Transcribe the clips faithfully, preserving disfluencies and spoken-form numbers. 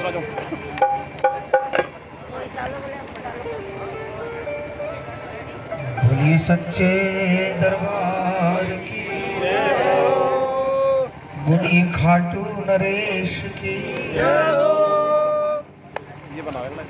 बोलिए सच्चे दरबार की, बोलिए खाटू नरेश की। ये बनाओ।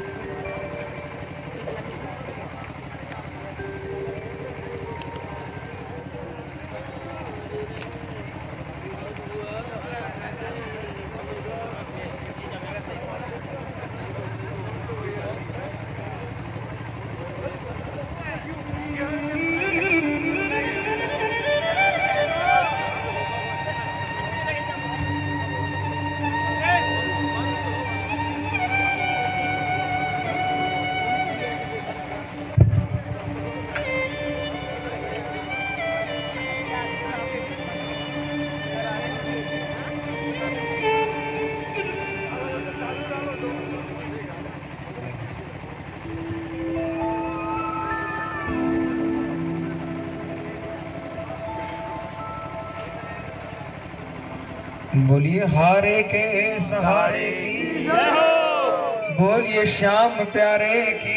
बोलिए हारे के सहारे की, बोलिए श्याम प्यारे की।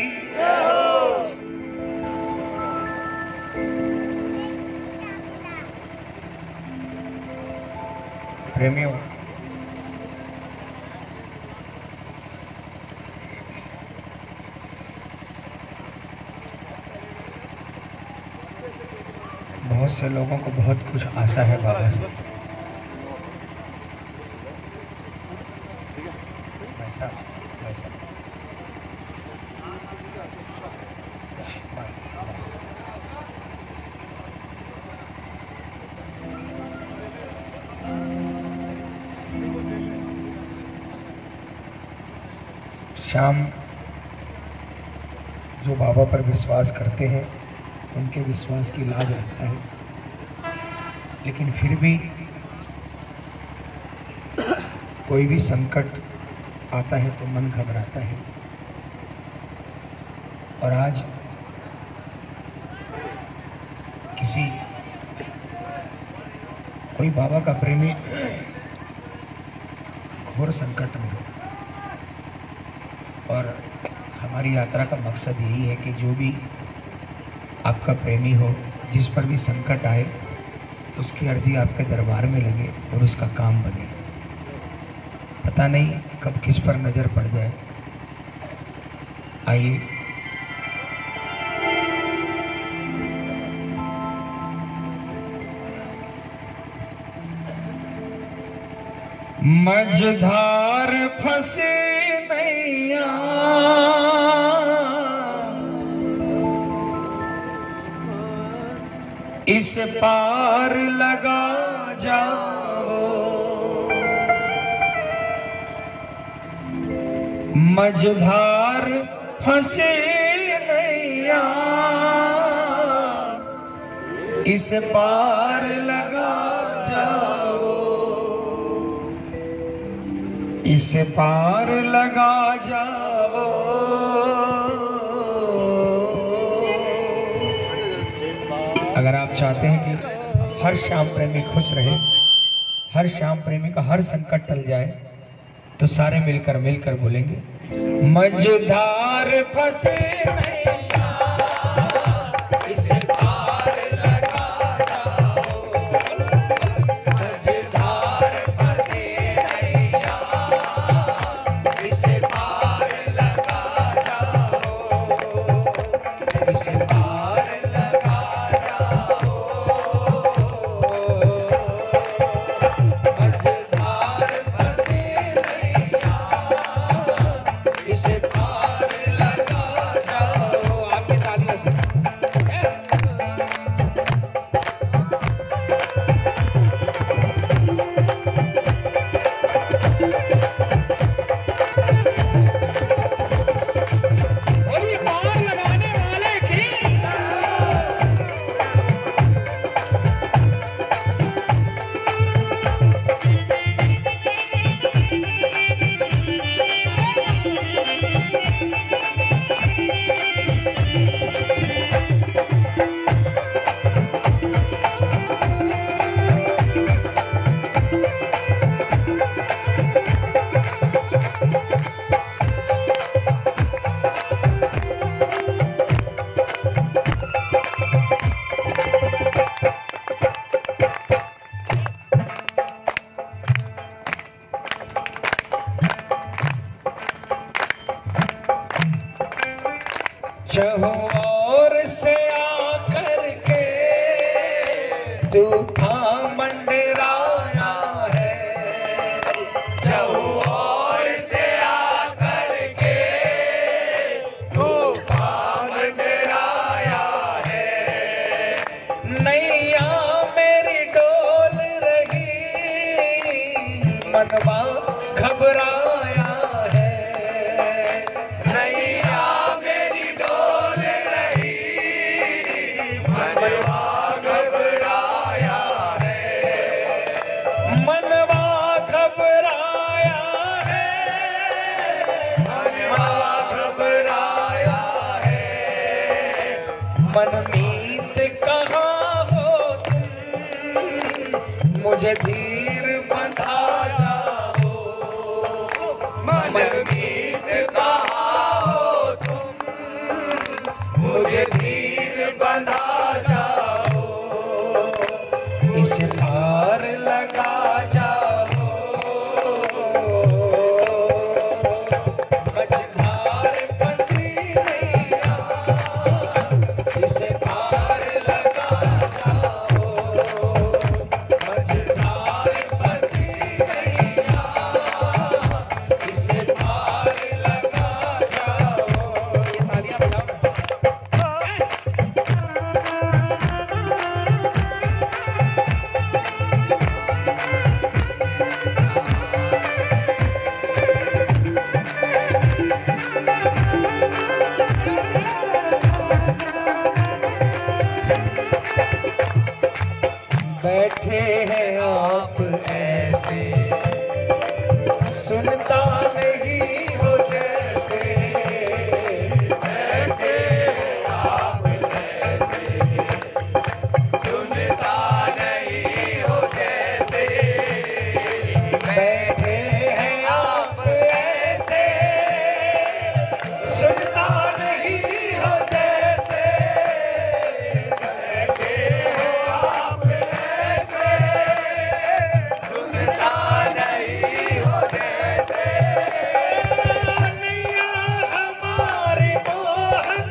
प्रेमियों, बहुत से लोगों को बहुत कुछ आशा है बाबा से। वैसा वैसा श्याम जो बाबा पर विश्वास करते हैं उनके विश्वास की लाज रखता है, लेकिन फिर भी कोई भी संकट आता है तो मन घबराता है। और आज किसी कोई बाबा का प्रेमी घोर संकट में हो, और हमारी यात्रा का मकसद यही है कि जो भी आपका प्रेमी हो, जिस पर भी संकट आए, उसकी अर्जी आपके दरबार में लगे और उसका काम बने। पता नहीं कब किस पर नजर पड़ जाए। आइए मझधार फंसे नैया, इस पार लगा जाओ। मझधार फंसे नैया, इस पार लगा जाओ। इस पार लगा जाओ। अगर आप चाहते हैं कि हर श्याम प्रेमी खुश रहे, हर श्याम प्रेमी का हर संकट टल जाए, तो सारे मिलकर मिलकर बोलेंगे मझधार फंसे नैया, इस पार लगा जाओ। मझधार फंसे नैया, इस पार लगा जाओ। इस पार लगा जाओ। मझधार फंसे नैया, इस पार लगा जाओ। चहुओर से आकर के तूफान मंडराया है, चहुओर से आकर के तूफान मंडराया है। नैया मेरी डोल रही, मनवा घबराया है, नैया मेरी डोल रही, मनवा घबराया है, मनवा घबराया है, मनवा घबराया है। मनमीत कहाँ हो तुम, मुझे धीर बंधा जाओ, मनमीत कहाँ हो तुम, मुझे धीर बंधा जाओ, इस पार लगा जाओ, मझधार फंसी नैया, इस पार लगा जाओ, मझधार फंसी नैया, इस पार लगा जाओ। ये तालियां बजाओ। बैठे हैं आप ऐसे, सुनता नहीं हो जैसे, बैठे हैं आप ऐसे, सुनता नहीं हो जैसे, बैठे हैं आप ऐसे, सुनता नहीं हो जैसे, बैठे हो आप ऐसे, सुनता नहीं हो जैसे। नैया हमारी मोहन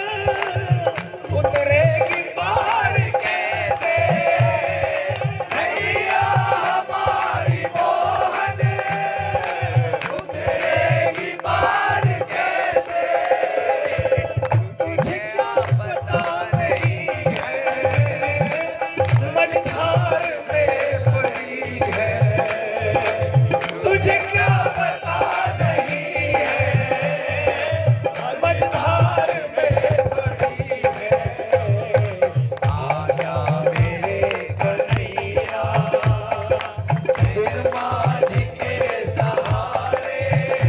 उतरेगी पार कैसे, नैया हमारी मोहन उतरेगी पार कैसे। तुझे क्या पता नहीं है, मझधार में पड़ी है, तुझे क्या पता नहीं है, मझधार में पड़ी है। आजा मेरे कन्हैया, बिन माझी के सहारे,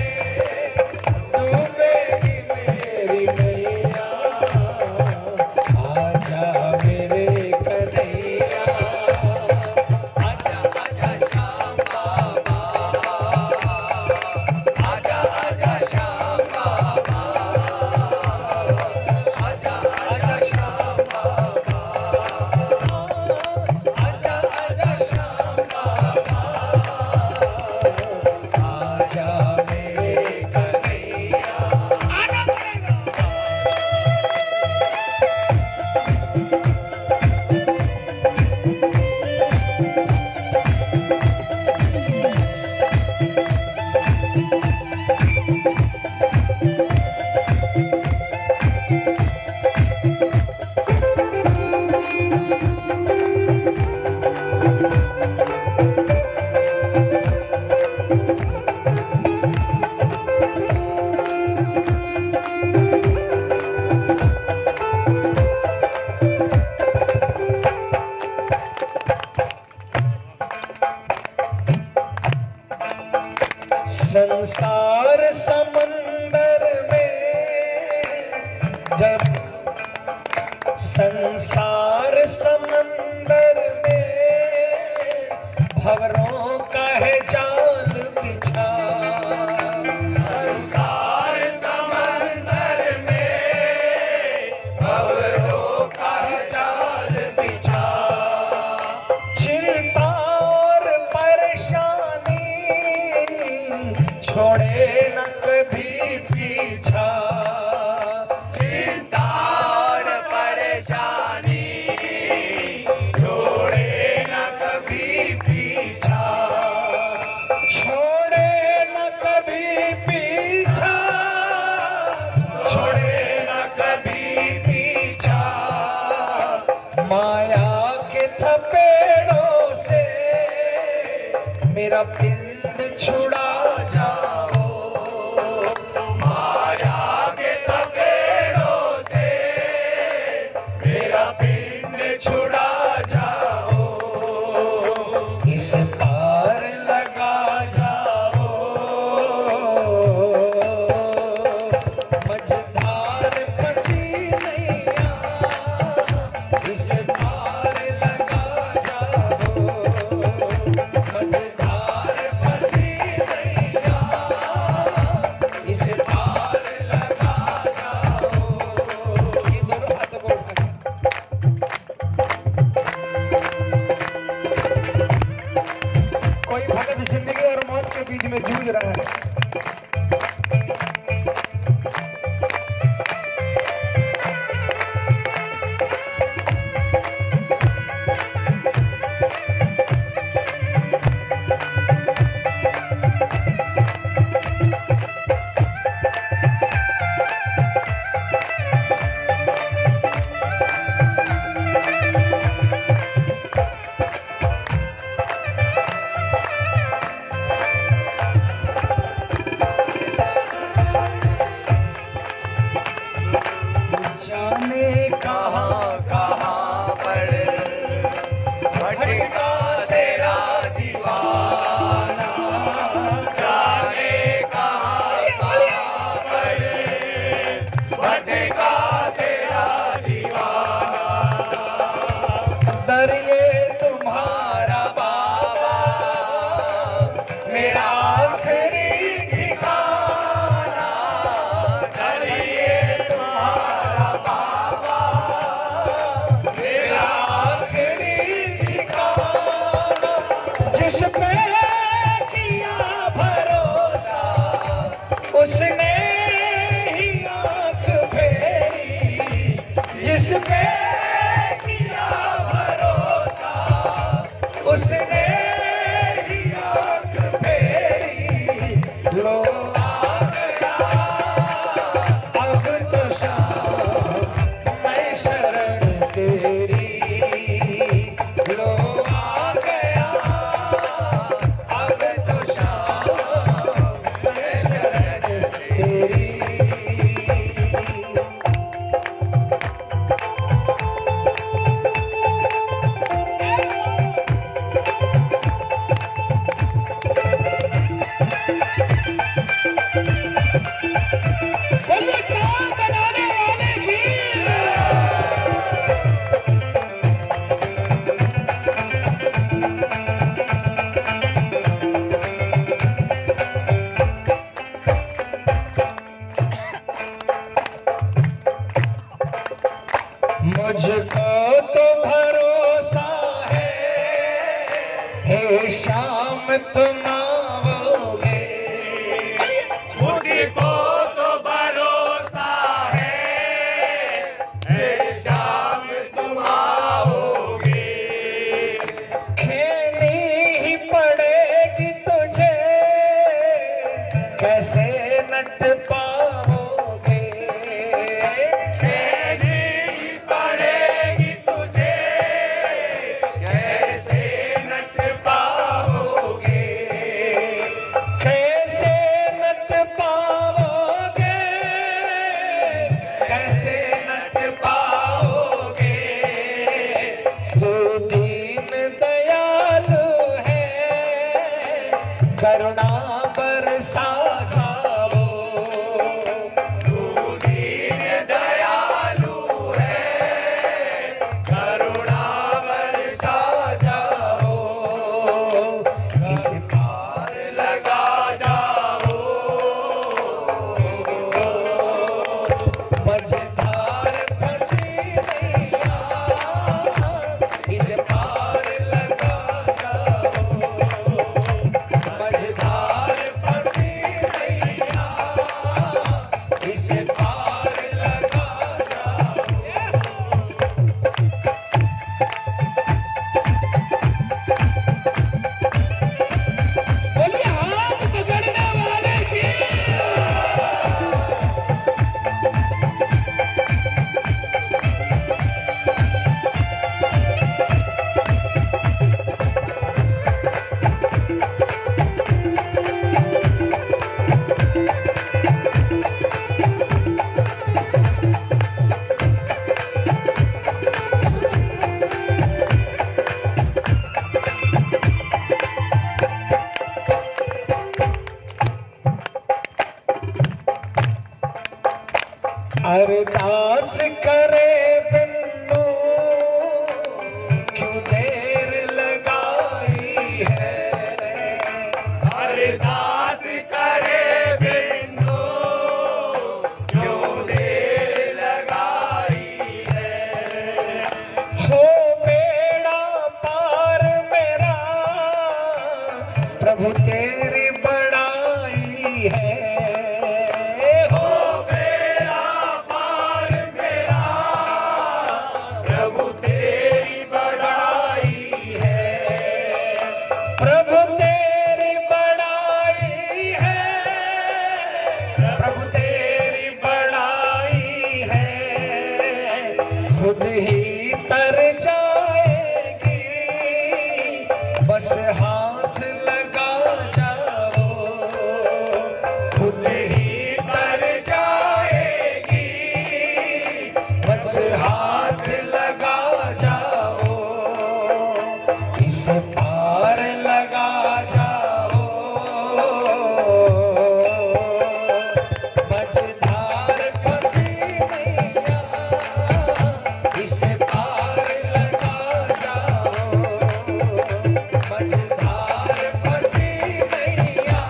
डूबेगी मेरी नैया, आजा मेरे कन्हैया, आजा आजा श्याम बाबा, आजा आजा श्याम बाबा, आजा आजा श्याम बाबा, आजा आजा श्याम बाबा, आजा मेरे कन्हैया। आना पड़ेगा। संसार समंदर में जब, संसार समंदर में भंवरों का है जाल बिछा, संसार समंदर में भंवरों का है जाल बिछा, चिंता और परेशानी छोड़े न कभी पीछा, चिंता मेरा पिंड छुड़ा जाओ माया के थपेड़ों से, मेरा पिंड छुड़ा जाओ, इस पार लगा जाओ, मझधार फंसी नैया, इस पार लगा जाओ, मझधार फंसी नैया, इस पार लगा जाओ। ये दोनों हाथों को उठा के कोई भगत जिंदगी और मौत के बीच में जूझ रहा है। जाने कहाँ कहाँ पर भटका तेरा दीवाना, जाने कहाँ कहाँ पर भटका तेरा दीवाना, दरिए तुम्हारा बाबा मेरा आखिरी ठिकाना, दरिए तुम्हारा बाबा मेरा आखिरी ठिकाना, जिस पे किया भरोसा उसने ही आंख फेरी, जिस पे किया भरोसा उसने ही आंख फेरी, लो आ गया अब तो शाम मैं शरण तेरी, लो आ गया अब तो शाम मैं शरण तेरी। बोलिए काम बनाने वाले की। मुझको तो भरोसा है हे शाम तुम आओगे, मुझको तो भरोसा है हे शाम तुम आओगे, खेनी ही पड़ेगी तुझे कैसे नट पाओगे, खेनी ही पड़ेगी तुझे कैसे नट पाओगे, कैसे नट पाओगे, कैसे नट पाओगे, जो दीन दयालु है करुणा बरसा जाओ, जो दीन दयालु है करुणा बरसा जाओ, इस पार लगा जाओ, मझधार फंसी नैया, इस पार लगा जाओ, मझधार फंसी अरदास करे बिन्नू क्यों देर लगाई है, अरदास करे बिन्नू क्यों देर लगाई है। हो बेड़ा पार मेरा प्रभु तेरी बड़ाई है, खुद ही तर जाएगी बस हाथ लगा जाओ, खुद ही तर जाएगी बस हाथ लगा जाओ, इस पार लगा जाओ, मझधार फंसी नैया इस पार लगा जाओ, मझधार फंसी नैया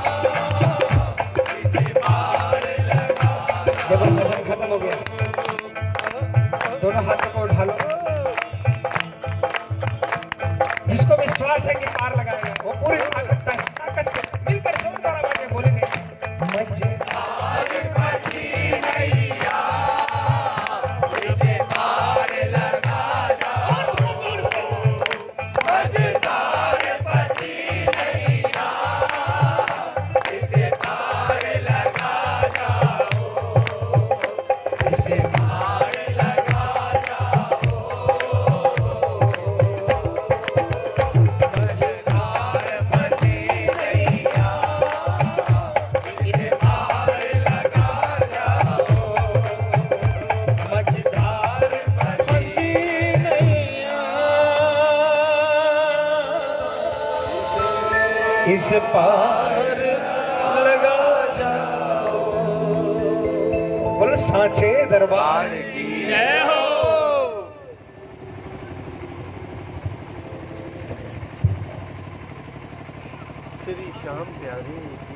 इस पार लगा जाओ। जब भजन खत्म हो गया दोनों हाथों को उठा लो, जिसको विश्वास है कि पार लगाएगा वो पूरी ताकत ताकत से मिलकर जोरदार आवाज में बोलेंगे, मझधार फंसी नैया इसे पार लगा जाओ, मझधार फंसी नैया इसे पार लगा जाओ, इसे पार लगा जाओ, मझधार फंसी नैया इसे पार लगा जाओ, मझधार फंसी नैया इस पार लगा जाओ। बोल सांचे दरबार की जय हो। श्री श्याम प्यारी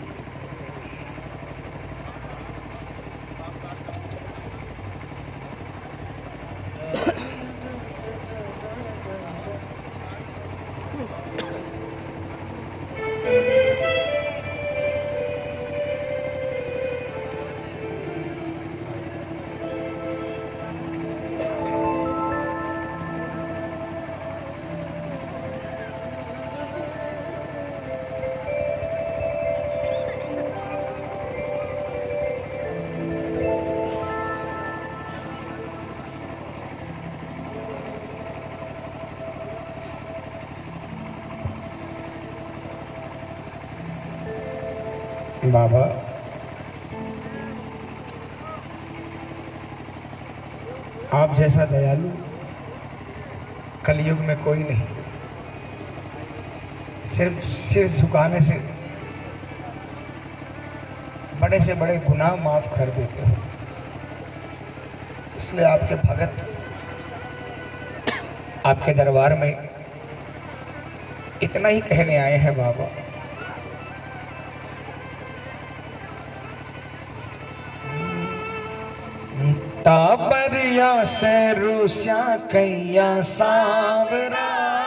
बाबा, आप जैसा दयालु कलयुग में कोई नहीं, सिर्फ सिर झुकाने से बड़े से बड़े गुनाह माफ कर देते हो, इसलिए आपके भगत आपके दरबार में इतना ही कहने आए हैं बाबा। टाबरिया से रूसिया कैया सांवरा,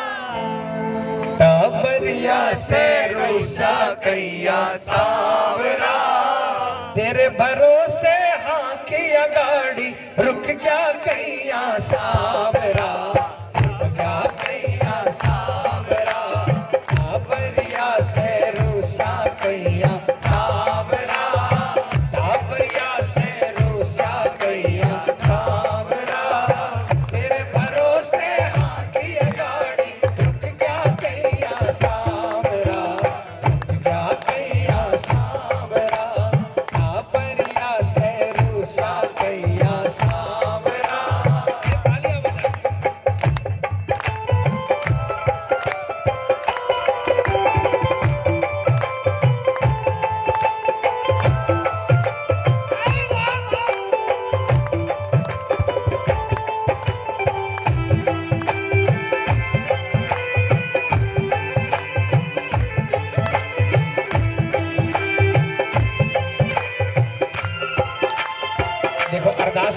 टाबरिया से रूसिया कैया सांवरा, तेरे भरोसे हाँ किया गाड़ी रुक गया कैया सांवरा, रुक गया कैया सांवरा, टाबरिया से रूसिया कैया सांवरा, टाबरिया से रूसिया कैया सांवरा, तेरे भरोसे हाँ किया गाड़ी रुक गया कैया सांवरा, रुक गया कैया सांवरा, टाबरिया से रूसिया कैया सांवरा।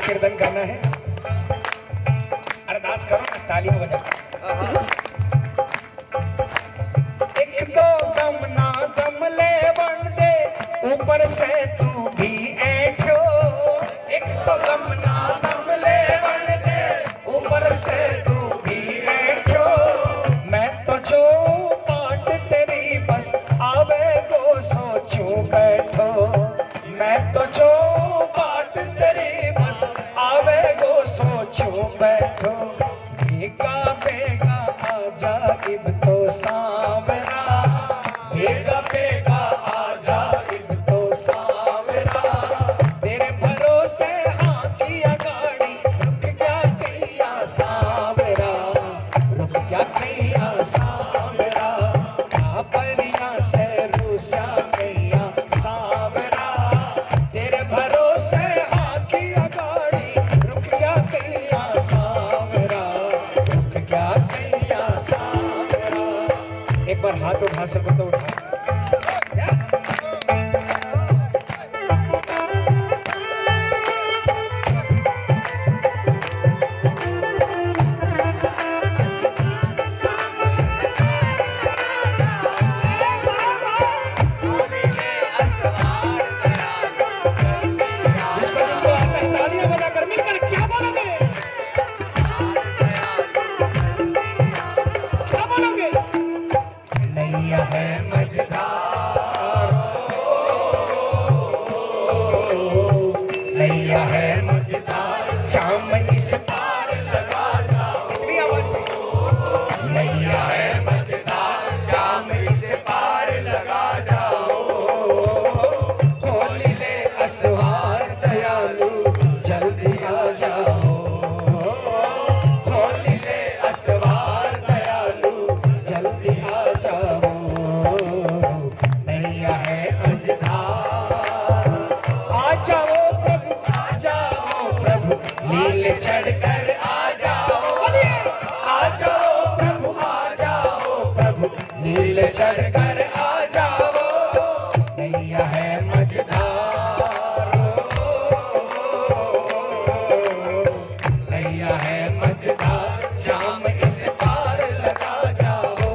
कीर्तन करना है। अरदास करो ना, ताली बजा। एक दो दम ना दम ले बन दे, ऊपर से तू भी ऐठो। एक तो दम ना दम ले बन दे, ऊपर से तू भी ऐठो। मैं तो जो पाट तेरी बस आवे को सोचूं बैठो। मैं तो जो पाट तेरी बस आवे को सोचूं बैठो। बेगा बेगा आजा इब तो सांवरा, बेगा बेगा आजा इब तो सांवरा। तेरे भरोसे हाँ किया गाड़ी, रुक गया कैया सांवरा, रुक गया कैया सांवरा। कापरिया से रूसा कैया सांवरा, तेरे भरोसे हाँ किया गाड़ी, रुक गया कैया सांवरा, रुक गया कैया सांवरा। एक बार हाथ उठा सको तो उठा। जिसको जिसको आता है तालियां बजाकर मिलकर क्या बोलोगे? क्या बोलोगे? नैया है मझधार, नैया है मझधार, शाम इस पार लगा जाओ। कितनी आवाज में? नैया है मझधार, शाम इस पार लगा जाओ। होली ले असवार दयालु, जल्दी आ जाओ। होली ले असवार दयालु, जल्दी आ जाओ। नैया है मझधार, आ जाओ प्रभु, आ जाओ प्रभु, नील चढ़कर आ जाओ। आ जाओ प्रभु, आ जाओ प्रभु, नील चढ़कर आ जाओ। नैया है मझधार, नैया है मझधार, शाम इस पार लगा जाओ।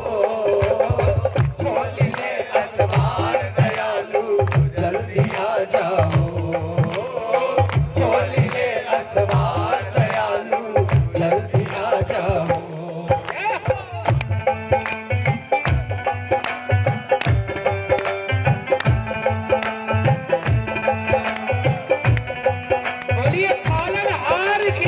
होली ले असवार दयालु, जल्दी आ जाओ। होली ले असवार दयालु, जल्दी आ जाओ। बोलिए पालनहार की।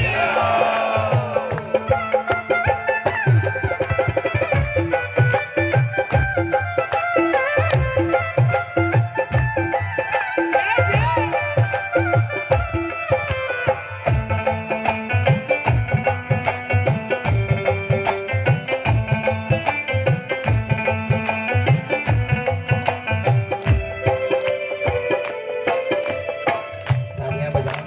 तालियां बजाओ।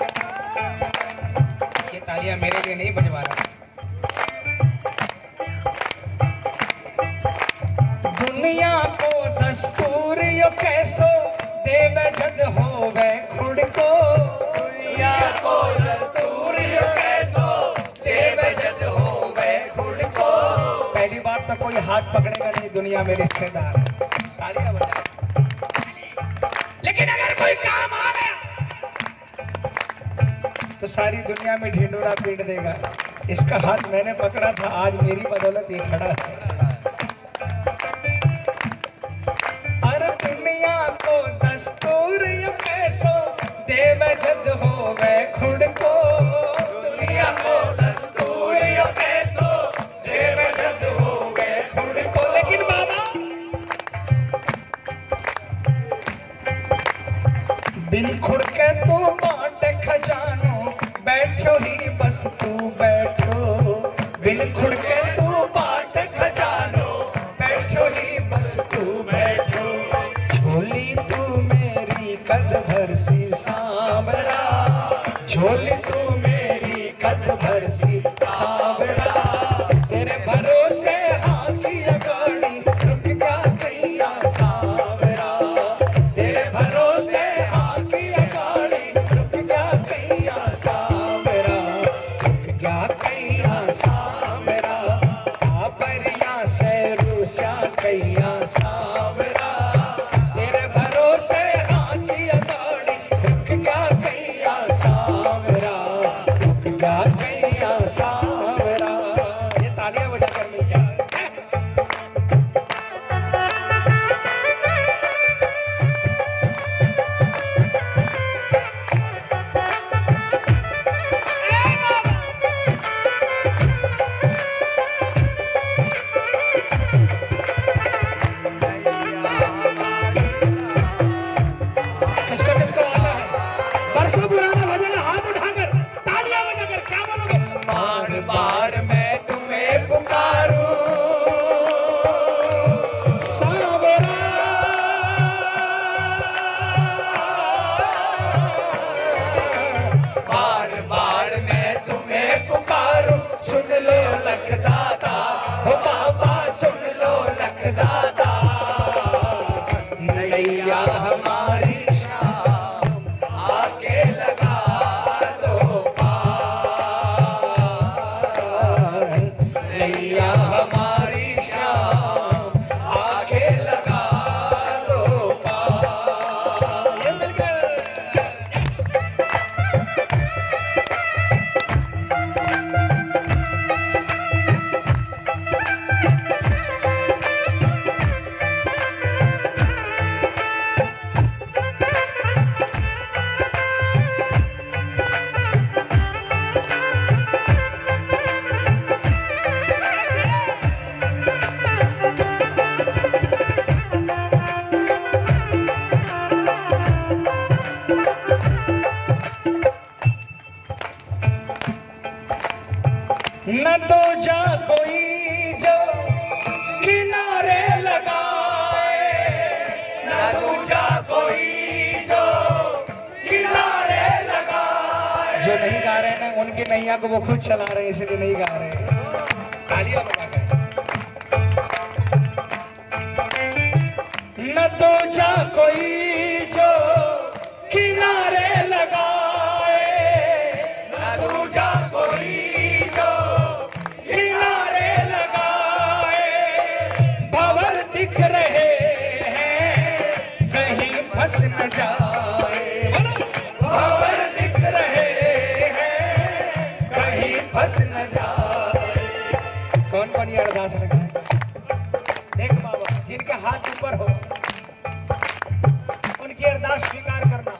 ये तालियां मेरे लिए नहीं बजवा रहा। दुनिया को दस्तूर यो कैसो देवे जद होवे खुद को। दुनिया को दस्तूर यो कैसो देवे जद होवे खुद को। पहली बात तो कोई हाथ पकड़ेगा नहीं दुनिया में रिश्तेदार। तालियां बजाओ। लेकिन अगर कोई काम आ गया तो सारी दुनिया में ढिंडोरा पीट देगा। इसका हाथ मैंने पकड़ा था, आज मेरी बदौलत ये खड़ा है। अरे दुनिया को दस्तूर यो कैसो देवे जद होवे खुद को। दुनिया को दस्तूर यो कैसो देवे जद होवे खुद को। लेकिन बाबा बिन खुद के तू बांट खजानो, बैठो ही बस तू बैठो। बिन खुद के तू बांट खजानो, बैठो ही बस तू बैठो। झोली तू मेरी कद भर सी सांवरा, झोली तू मेरी कद भर सी सांवरा। तेरे भरोसे हाँ किया गाड़ी, रुक गया कैया सांवरा। तेरे भरोसे हाँ किया गाड़ी, रुक गया कैया नैया हमारी शाम आके लगा दो पार, नैया हमारी शाम आके लगा दो पार। ये मिलकर न तो जा कोई जो किनारे लगाए, न तो जा कोई जो किनारे लगाए। जो नहीं गा रहे हैं ना उनकी नैया को वो खुद चला रहे हैं, इसलिए नहीं गा रहे हैं। तालियां बजा के। न तो जा कोई जो किनारे लगाए, न तो जा कोई जो किनारे लगाए। भंवर दिख रहे हैं कहीं फंस न जाए, भंवर दिख रहे हैं कहीं फंस न जाए। कौन कौन ये अरदास रखा है? देख बाबा, जिनके हाथ ऊपर हो उनकी अरदास स्वीकार करना।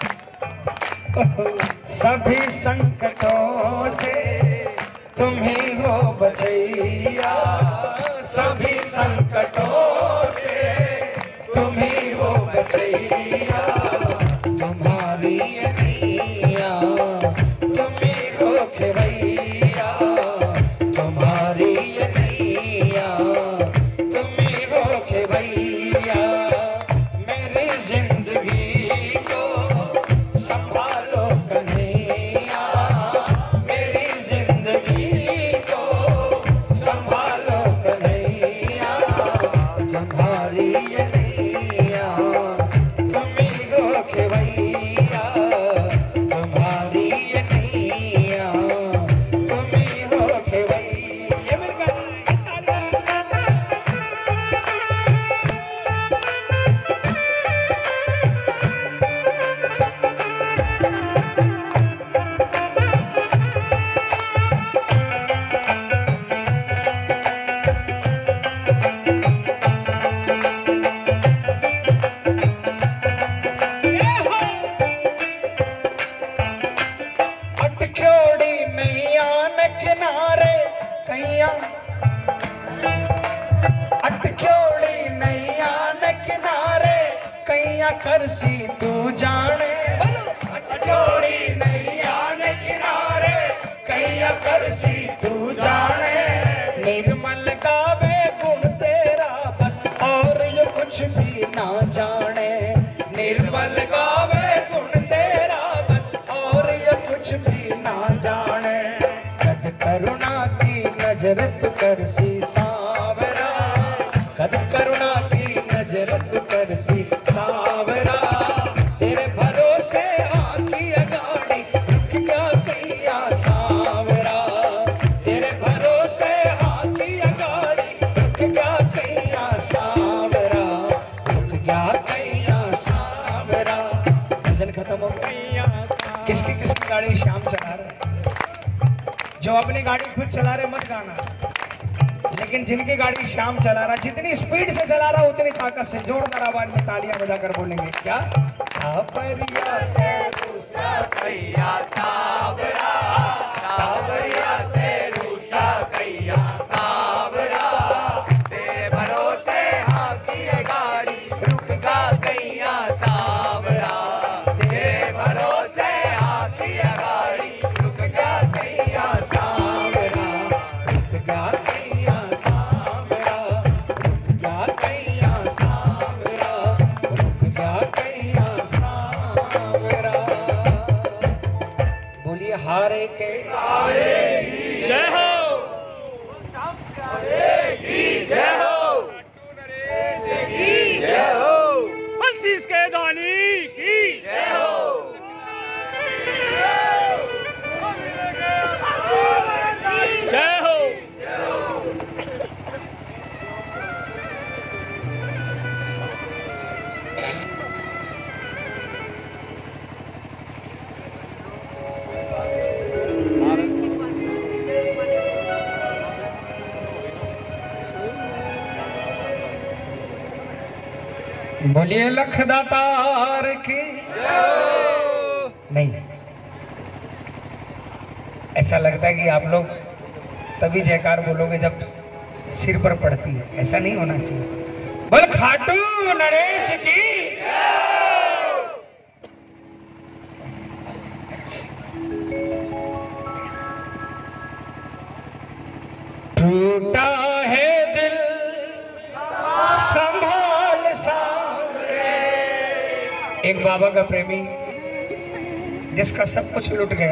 सभी संकटों से तुम ही हो बचैया, सभी संकटों से तुम ही हो बचैया। तुम्हारी ये नैया तुम ही हो खेवैया, तुम्हारी ये नैया तुम ही हो खेवैया। मेरी जिंदगी को संभालो कन्हैया, मेरी जिंदगी को संभालो कन्हैया। तुम्हारी ये नैया तुम ही हो खेवैया, तुम्हारी ये नैया तुम ही हो खेवैया। ये मेरे गाना अटक्योड़ी नैया न किनारे कैया, अटक्योड़ी नैया न किनारे कैया करसी तू जाने। अटक्योड़ी नैया न किनारे कैया करसी तू जाने। निर्मल गावे गुण तेरा बस और ये कुछ भी ना जाने, निर्मल गावे गुण तेरा बस और ये कुछ भी ना जाने। कद करुणा की नजर तू करसी सावरा, कद करुणा की नजर तू करसी सावरा। तेरे भरोसे आती गाड़ी रुक गया कैया सावरा, तेरे भरोसे आती गाड़ी रुक गया कैया सावरा, रुक गया कैया सावरा। भजन खत्म हो गया। किसकी किसकी गाड़ी शाम चला रहे? जो अपनी गाड़ी खुद चला रहे मत गाना, लेकिन जिनकी गाड़ी शाम चला रहा, जितनी स्पीड से चला रहा उतनी ताकत से जोरदार आवाज में तालियां बजाकर बोलेंगे। क्या तापरिया से रूसा कैया सावरा, तापरिया से रूसा कैया सावरा। तेरे भरोसे हाथी गाड़ी रुक गा कैया सावरा, तेरे भरोसे हाथी गाड़ी रुक गा कैया सावरा, रुक गा कैया सावरा, रुक गा कैया सावरा, रुक गा कैया सावरा। बोलिए हारे के हारे जय हो, जय हो, जय हो, बंसी इसके बोलिए लखदातार की नहीं। ऐसा लगता है कि आप लोग तभी जयकार बोलोगे जब सिर पर पड़ती है, ऐसा नहीं होना चाहिए। बोल खाटू नरेश की। टूटा है दिल संभाल सांवरे। एक बाबा का प्रेमी जिसका सब कुछ लुट गया,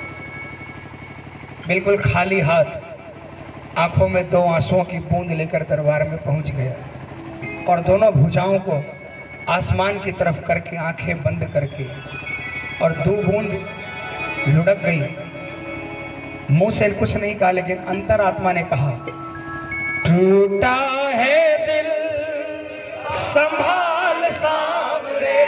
बिल्कुल खाली हाथ, आंखों में दो आंसुओं की बूंद लेकर दरबार में पहुंच गया और दोनों भुजाओं को आसमान की तरफ करके आंखें बंद करके और दो बूंद लुढ़क गई। मुंह से कुछ नहीं कहा, लेकिन अंतरात्मा ने कहा, टूटा है दिल संभाल सांवरे,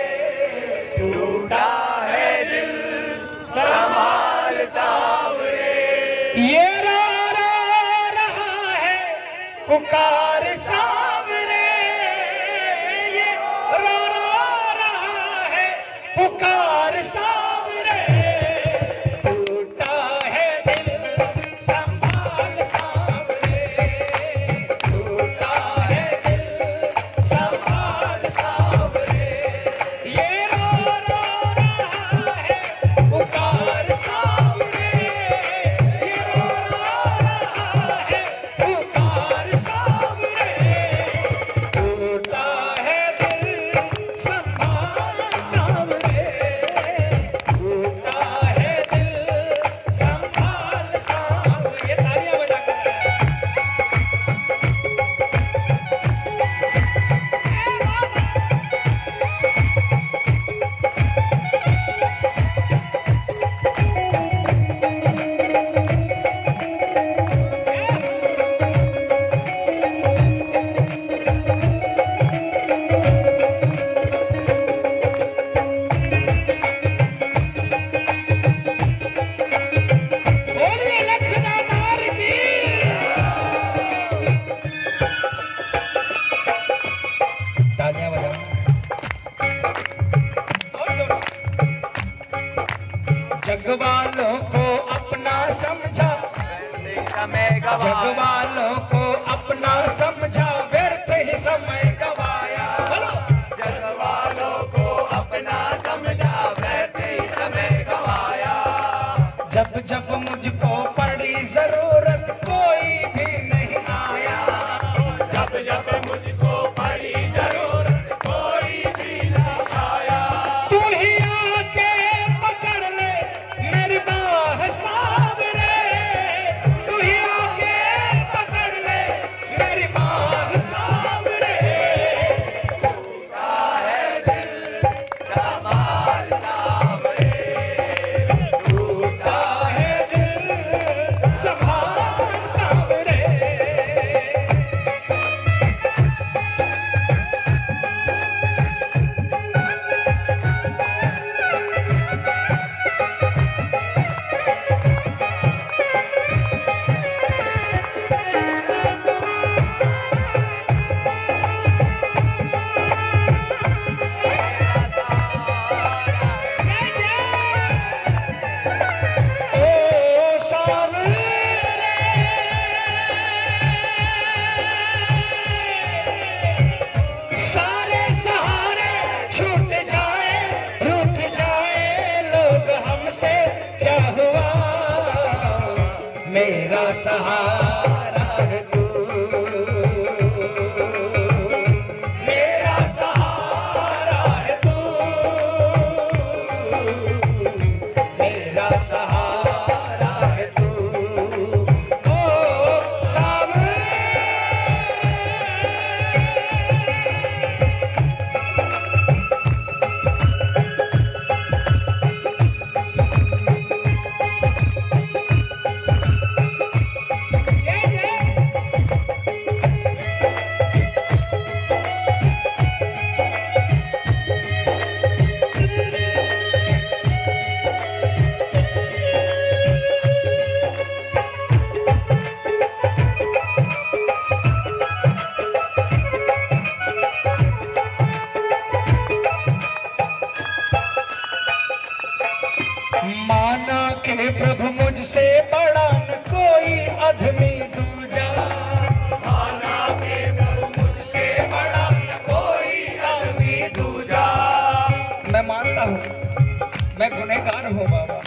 टूटा है दिल संभाल सांवरे। ये रो रो रहा है पुकार सांवरे, ये रो रो रहा है पुकार सांवरे। टूटा है दिल संभाल सांवरे, टूटा है दिल संभाल सांवरे। ये रो रो रहा है पुकार सांवरे, ये रो रो रहा है पुकार सांवरे। टूटा है दिल संभाल सांवरे, टूटा है दिल संभाल सांवरे। ये तालियां बजाकर बोलिए लखदातार की। तालियां बजाओ और जोर से। जग वालों को अपना समझा, समय जग गवाया, वालों को अपना समझा, व्यर्थ ही समय गवाया। बोलो। जग वालों को अपना समझा, व्यर्थ ही समय गवाया। जब जब मुझको पड़ी जरूरत कोई भी नहीं आया, जब जब मुझको पड़ी जरूरत कोई भी नहीं आया। तू ही आके पकड़ ले मेरी बाह सांवरे, तू ही आके पकड़ ले मेरी बाह सांवरे। टूटा है दिल संभाल सांवरे, टूटा है दिल संभाल सांवरे। ओ सांवरे, सारे सहारे छूट जाए, रूठ जाए लोग हमसे, क्या हुआ मेरा सहारा है तू, मेरा सहारा है तू, मेरा सहारा है तू। ओ सांवरे, हे प्रभु मुझसे बड़ा न कोई अधमी दूजा। माना के प्रभु मुझसे बड़ा न कोई अधमी दूजा। मैं मानता हूँ मैं गुनहगार हूँ बाबा,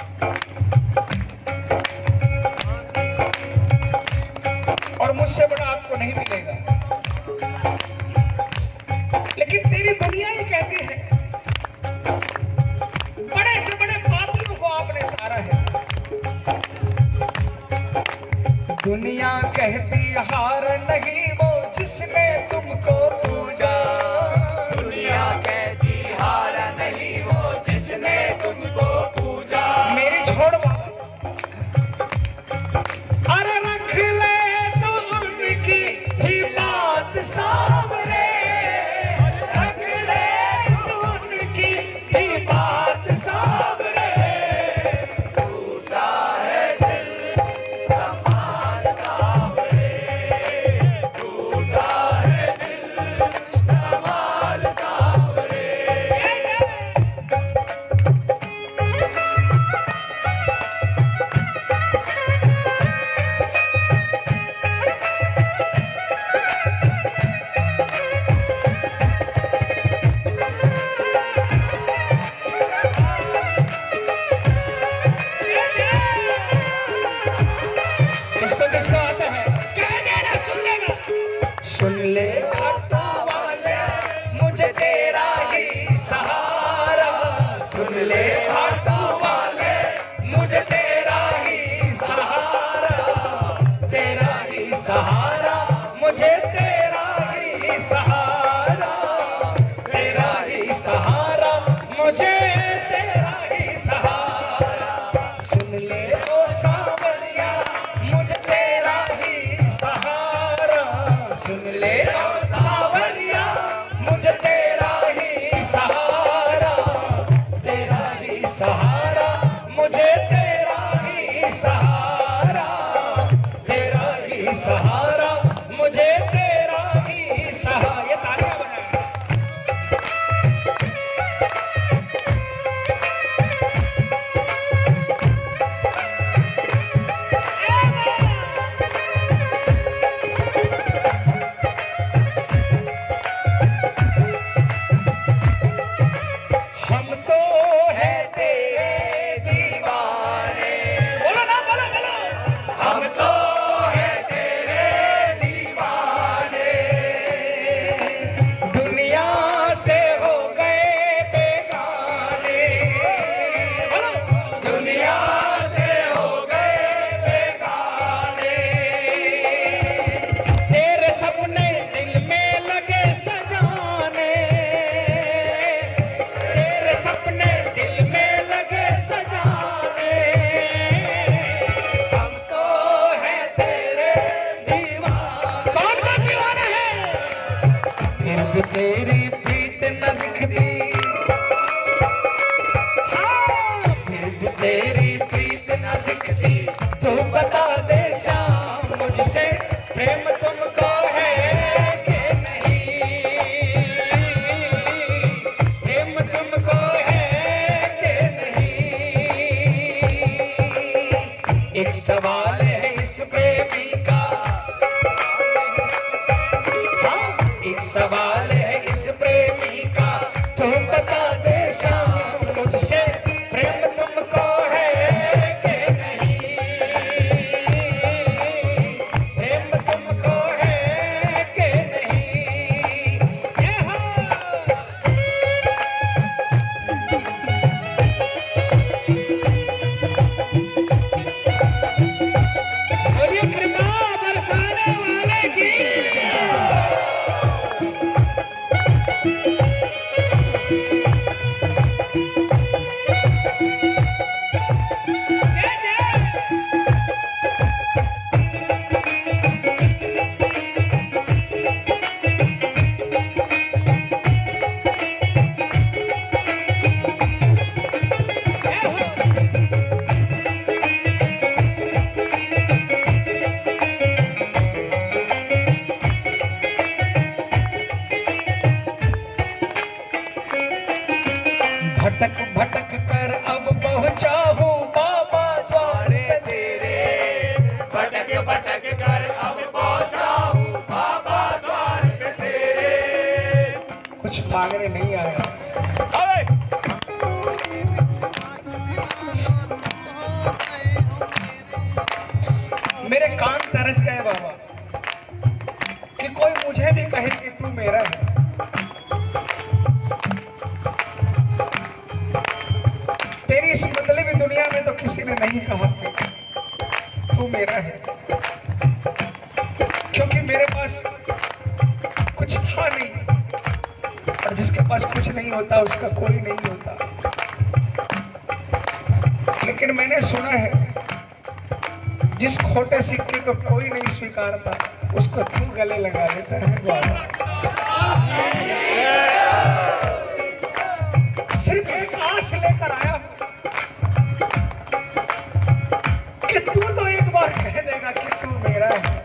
और मुझसे बड़ा आपको नहीं मिलेगा, लेकिन तेरी दुनिया ही कहती है बड़े से बड़े पापियों को आपने तारा है। दुनिया कहती हार नहीं वो जिसने तुमको पूजा। दुनिया कहती हार नहीं वो जिसने तुमको पूजा। मेरी छोड़ बाबा, अरे रख ले तो उनकी ही बात सामने, रख ले तो उनकी ही बात सामने। टूटा है दिल संभाल सावरे, टूटा है दिल संभाल सावरे। किसको किसको आता है कह देना, सुन लेना। सुन ले ऑटो वाले मुझे तेरा ही सहारा, सुन ले ऑटो वाले मुझे तेरा ही सहारा, तेरा ही सहारा मुझे तेरा ही सहारा, तेरा ही सहारा मुझे तेरा ही सहारा। सुन ले ओ सावरिया मुझे तेरा ही सहारा, सुन ले ओ सावरिया मुझे तेरा ही सहारा, तेरा ही सहारा मुझे तेरा ही सहारा, तेरा ही सहारा मुझे तेरा ही सहारा। ये तालियां बजाएं। हम तो है तेरे दीवाने, बोलो ना, बोलो बोलो। हम तो है तेरे दीवाने, दुनिया से हो गए बेगाने, बोलो। दुनिया से हो गए बेगाने। तेरे सपने दिल में लगे सजाने, तेरे सपने दिल में लगे सजाने। हम तो है तेरे दीवाने। कौन कौन दीवाना है? फिर भी तेरी प्रीत न दिखती, हाँ, फिर भी तेरी प्रीत न दिखती। तू बता दे श्याम मुझसे प्रेम तुमको है कि नहीं, प्रेम तुमको है कि नहीं। एक सवाल है इस प्रेमी का, हाँ, एक सवाल है इस प्रेमी का। तू बता दे श्याम मुझसे प्रेम तुमको है कि नहीं, प्रेम तुमको है कि नहीं। ये हाँ। बोलिए कृपा बरसाने वाले की। जय जय। जय हो। भटक भटक कर अब पहुंचा हूँ बाबा मांगने नहीं आया। मेरे कान तरस गए बाबा कि कोई मुझे भी कहे कि तू मेरा है। तेरी इस मतलबी दुनिया में तो किसी ने नहीं कहा तू मेरा है, क्योंकि मेरे पास कुछ था नहीं, और जिसके पास कुछ नहीं होता उसका कोई नहीं होता। लेकिन मैंने सुना है जिस खोटे सिक्के को कोई नहीं स्वीकारता उसको तू गले लगा देता है बाबा। सिर्फ एक आस लेकर आया कि तू तो एक बार कह देगा कि तू मेरा है,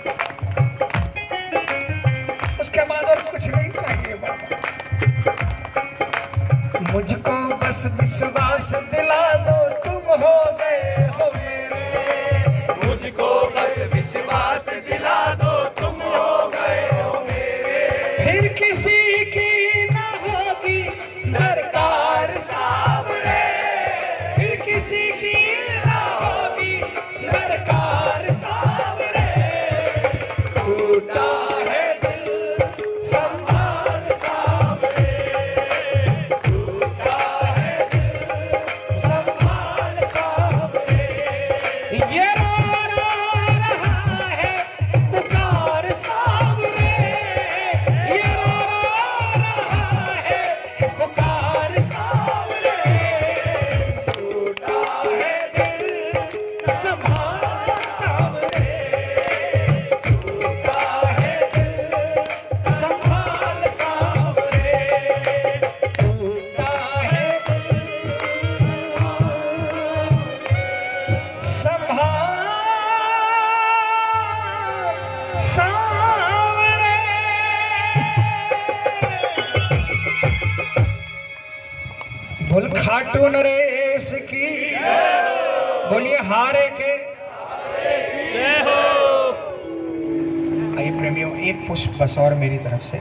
उसके बाद और कुछ नहीं चाहिए बाबा। मुझको बस विश्वास दिला दो तुम हो गए हो मेरे, मुझको बस विश्वास दिला दो तुम हो गए हो मेरे। फिर किसी की न होगी दरकार सावरे, फिर किसी की न होगी दरकार सावरे। टूटा है दिल संभाल सावरे, टूटा है दिल संभाल सावरे। ये रो रो रहा है पुकार सावरे, ये रो रो रहा है पुकार सावरे। टूटा है दिल संभाल सावरे, टूटा है दिल संभाल सावरे, टूटा है संभाल सावरे। बोल खाटू नरेश की, बोलिए हारे के। जय हो। आइए प्रेमियों, एक पुष्प बस और मेरी तरफ से।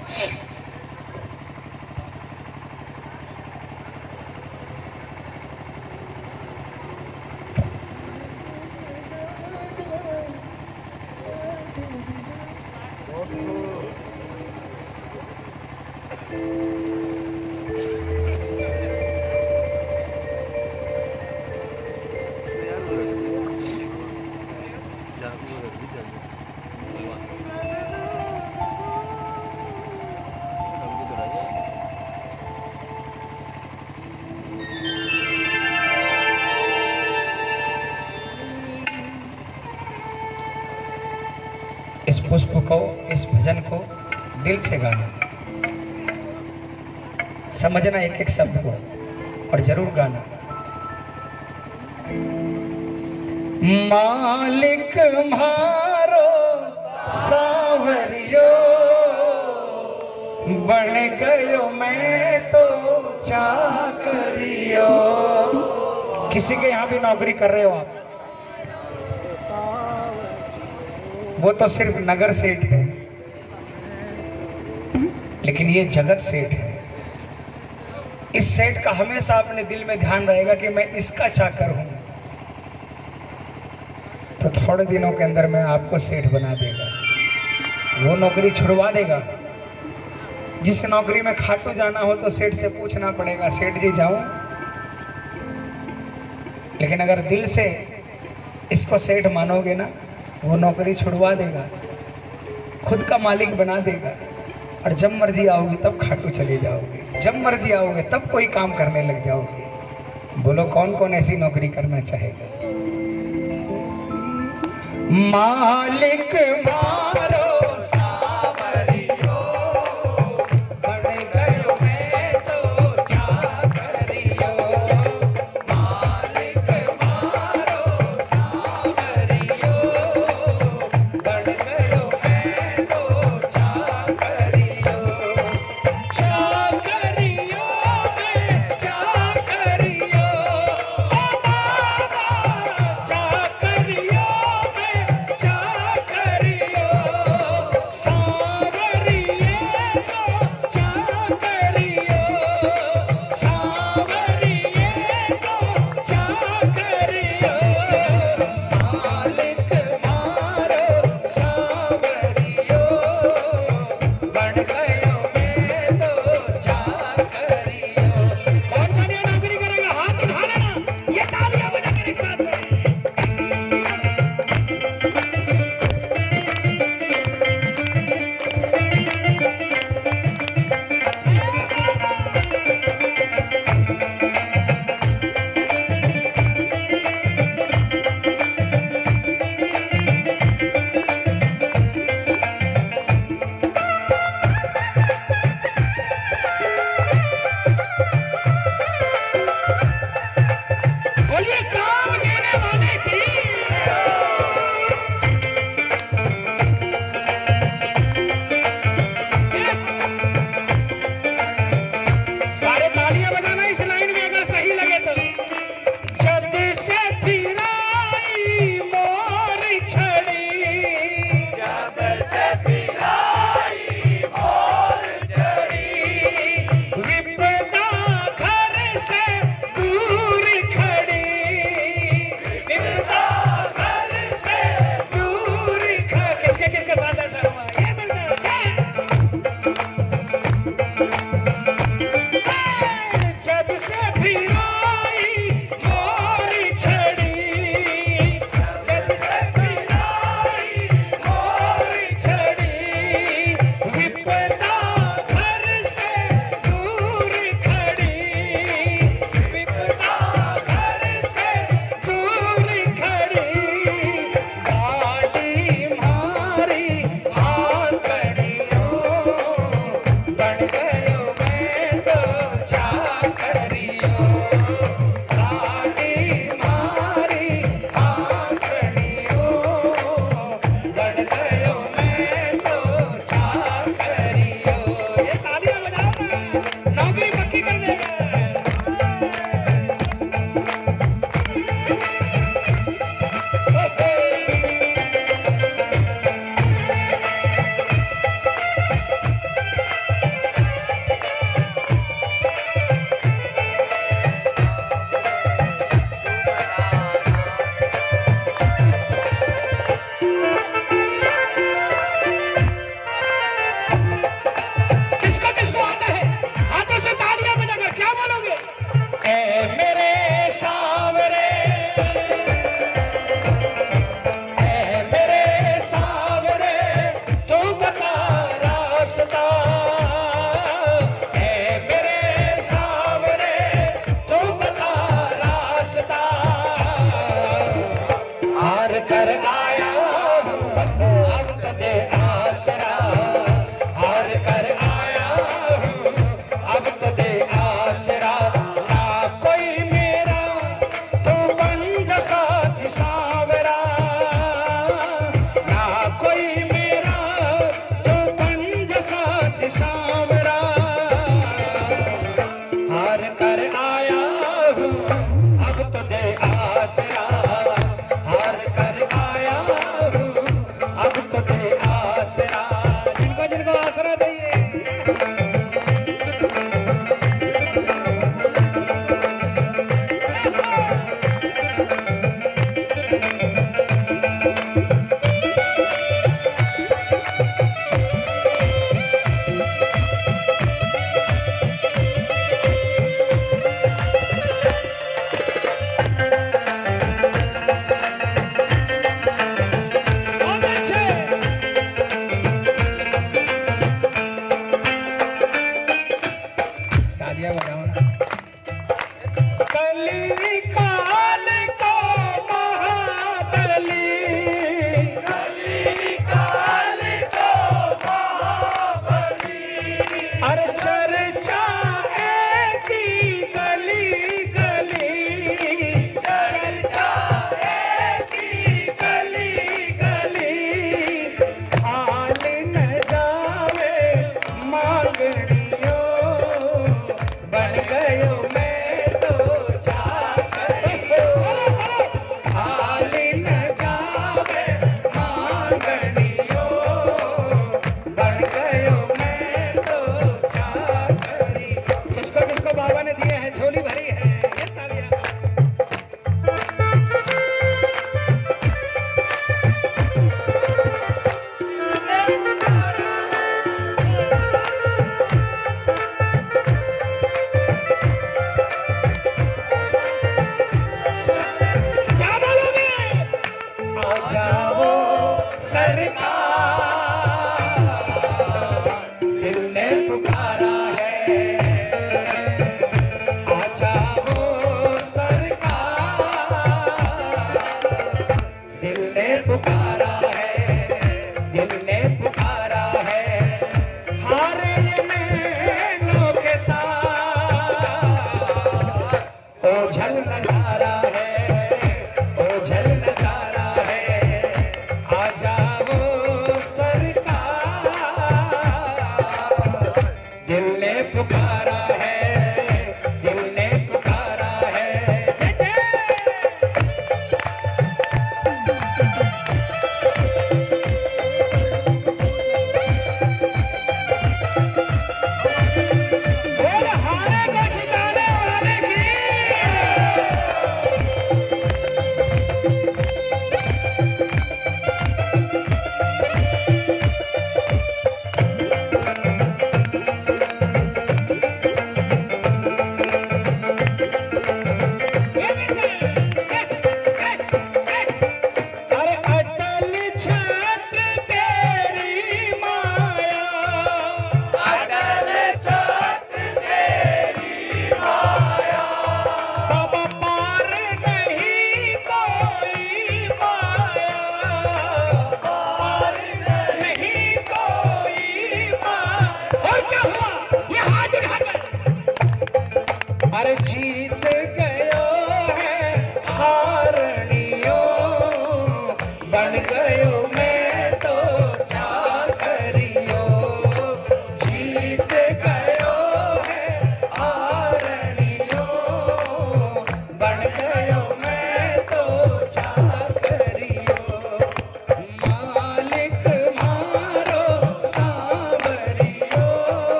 इस पुष्प को, इस भजन को दिल से गाना, समझना एक एक शब्द को, और जरूर गाना। मालिक मारो सावरियो, बन गयो मैं तो चाकरियो। किसी के यहाँ भी नौकरी कर रहे हो आप, वो तो सिर्फ नगर सेठ है, लेकिन ये जगत सेठ है। इस सेठ का हमेशा अपने दिल में ध्यान रहेगा कि मैं इसका चाकर हूं, तो थोड़े दिनों के अंदर में आपको सेठ बना देगा, वो नौकरी छुड़वा देगा। जिस नौकरी में खाटू जाना हो तो सेठ से पूछना पड़ेगा, सेठ जी जाऊं? लेकिन अगर दिल से इसको सेठ मानोगे ना, वो नौकरी छुड़वा देगा, खुद का मालिक बना देगा, और जब मर्जी आओगे तब खाटू चले जाओगे, जब मर्जी आओगे तब कोई काम करने लग जाओगे। बोलो कौन कौन ऐसी नौकरी करना चाहेगा? मालिक मारो सावरियो, बन गयो मैं तो चाकरियो। मालिक मारो सावरियो, बन गयो मैं तो चाकरियो। चाकरियो में चाकरियो, ओ बाबा चाकरियो में चाकरियो। नौकरी पक्की कर देगा।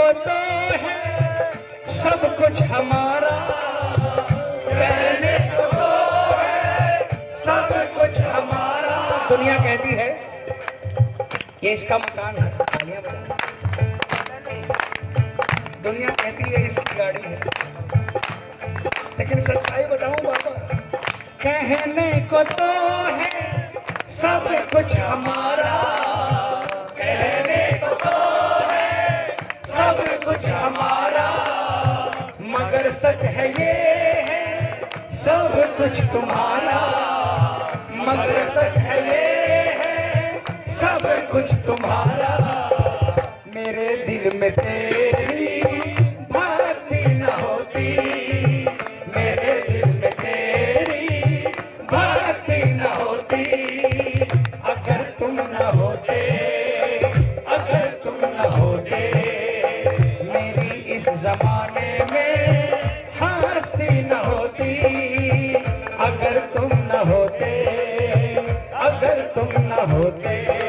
को तो है सब कुछ हमारा, कहने को तो है सब कुछ हमारा। दुनिया कहती है ये इसका मकान है, तालियां बजाओ। दुनिया कहती है इसकी गाड़ी है, लेकिन सच्चाई बताऊं बाबा, कहने को तो है सब कुछ हमारा, कहने को तो है सब कुछ हमारा, मगर सच है ये है सब कुछ तुम्हारा, मगर सच है ये है सब कुछ तुम्हारा। मेरे दिल में तेरी भक्ति न होती, मेरे दिल में तेरी भक्ति न होती, अगर तुम न होते, अगर तुम न होते, मेरी इस जमाने में हस्ती न होती, अगर तुम न होते, अगर तुम न होते।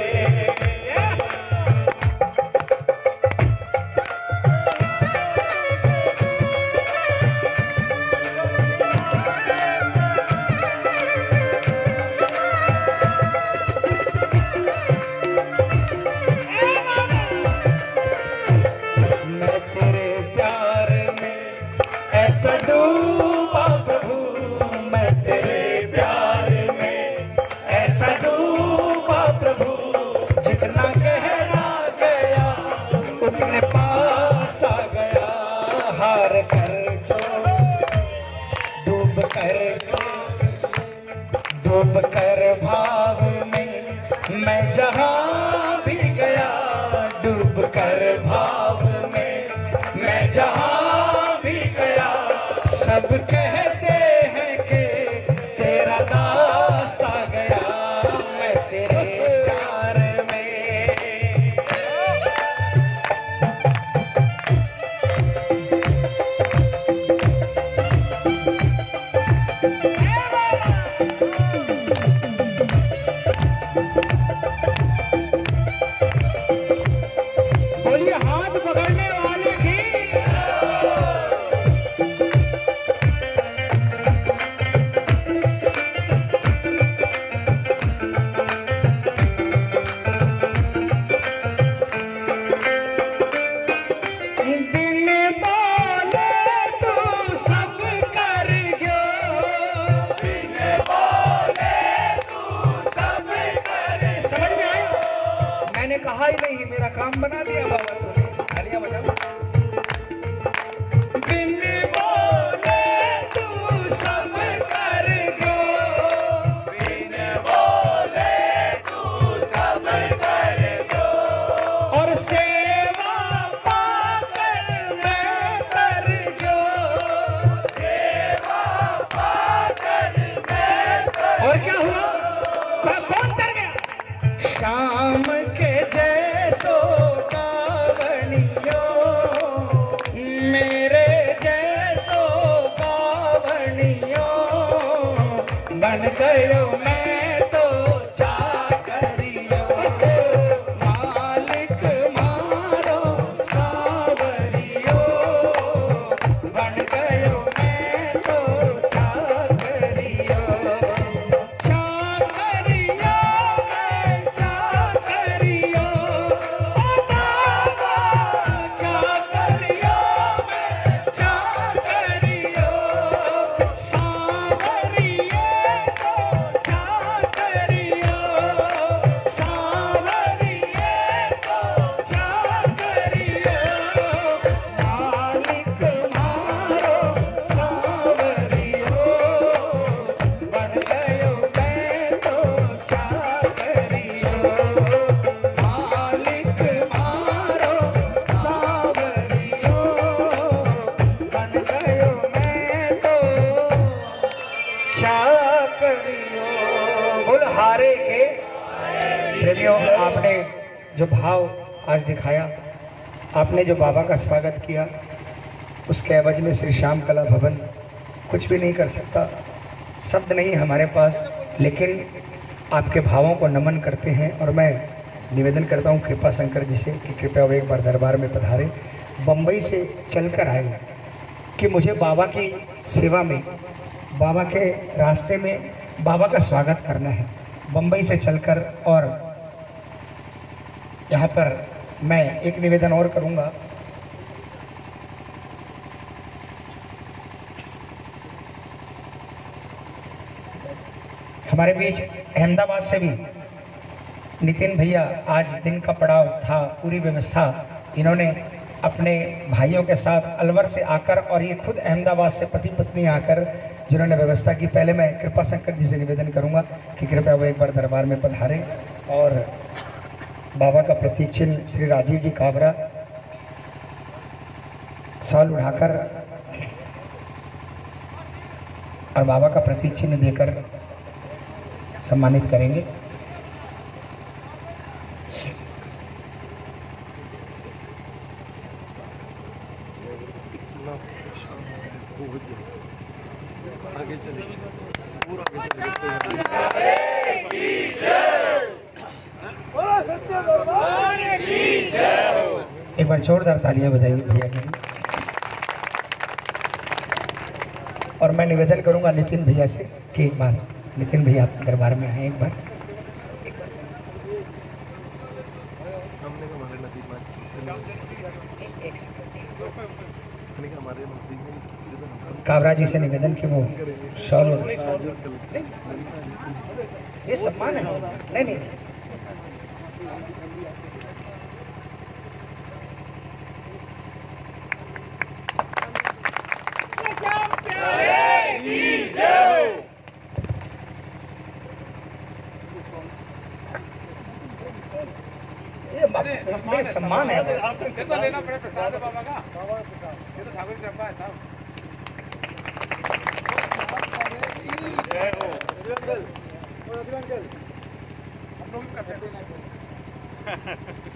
डूबा प्रभु मैं तेरे प्यार में, ऐसा डूबा प्रभु, जितना गहरा गया उतने पास आ गया, हार कर जो डूब कर जो डूब कर भाव में, मैं जहां भी गया डूब कर भाव में, मैं जहां भी गया, सब कहते हैं कि तेरा दास आ गया, मैं तेरे प्यार में। बोलिए हाथ पकड़ने वाले की। मैंने कहा ही नहीं, मेरा काम बना दिया बाबा तूने, तालियां बजाओ। बिन बोले तू सब कर दो, बिन बोले तू सब कर दो, और सेवा पाकर मैं कर जो, सेवा पाकर मैं कर। और क्या हुआ? कौन कर गया? शाम के जैसो कावड़ियों, मेरे जैसो कावड़ियों, बन गयो मैं तो चाकरियों, मालिक मारो सावरियों, बन गयो मैं तो चाकरियों, चाकरियों हारे के प्रेमियों, आपने जो भाव आज दिखाया, आपने जो बाबा का स्वागत किया, उसके एवज में श्री श्याम कला भवन कुछ भी नहीं कर सकता। शब्द नहीं हमारे पास, लेकिन आपके भावों को नमन करते हैं। और मैं निवेदन करता हूं कृपा शंकर जी से कि कृपया वो एक बार दरबार में पधारें। बम्बई से चलकर आए कि मुझे बाबा की सेवा में, बाबा के रास्ते में बाबा का स्वागत करना है। बम्बई से चलकर, और यहाँ पर मैं एक निवेदन और करूँगा। हमारे बीच अहमदाबाद से भी नितिन भैया, आज दिन का पड़ाव था, पूरी व्यवस्था इन्होंने अपने भाइयों के साथ अलवर से आकर, और ये खुद अहमदाबाद से पति पत्नी आकर जिन्होंने व्यवस्था की। पहले मैं कृपा शंकर जी से निवेदन करूंगा कि कृपया वो एक बार दरबार में पधारें और बाबा का प्रतीक चिन्ह श्री राजीव जी काबरा साल उठाकर और बाबा का प्रतीक चिन्ह देकर सम्मानित करेंगे। एक बार जोरदार तालियां बजाइए भैया के लिए। और मैं निवेदन करूंगा नितिन भैया से कि एक बार नितिन भैया आप दरबार में आए एक बार। काबरा जी से निवेदन कि वो शॉल, ये सम्मान है। नहीं नहीं ये सम्मान है। ये तो लेना पड़े प्रसाद है बाबा का, ये तो ठाकुर की कृपा है साहब। जय हो अंकल, अंकल हम लोग भी करते हैं।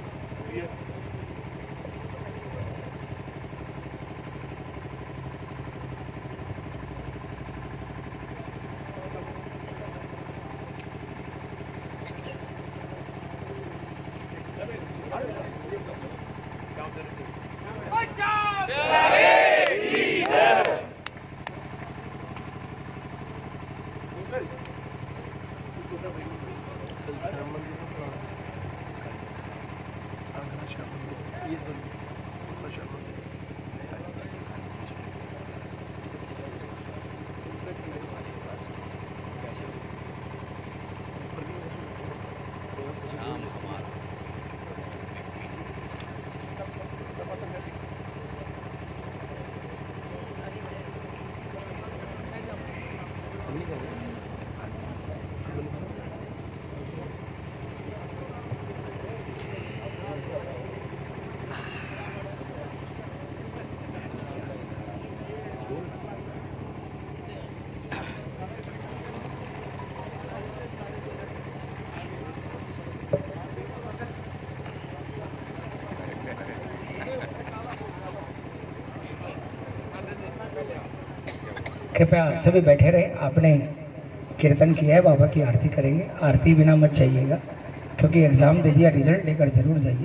कृपया सभी बैठे रहे। आपने कीर्तन किया है, बाबा की आरती करेंगे। आरती बिना मत जाइएगा, क्योंकि एग्ज़ाम दे दिया, रिजल्ट लेकर जरूर जाइए।